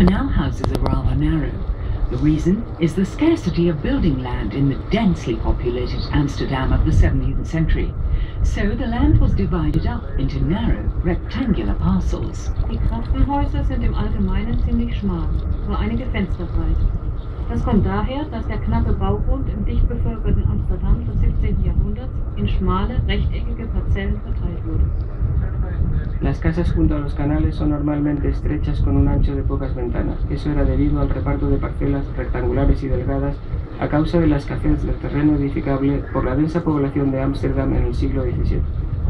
Now houses are rather narrow. The reason is the scarcity of building land in the densely populated Amsterdam of the 17th century. So the land was divided up into narrow, rectangular parcels. Die Trachtenhäuser sind im Allgemeinen ziemlich schmal, nur einige Fenster breit. Das kommt daher, dass der knappe Baugrund im dicht bevölkerten Amsterdam des 17. Jahrhunderts in schmale, rechteckige Parzellen verteilt wurde. Las casas junto a los canales son normalmente estrechas con un ancho de pocas ventanas. Eso era debido al reparto de parcelas rectangulares y delgadas a causa de la escasez del terreno edificable por la densa población de Ámsterdam en el siglo XVII.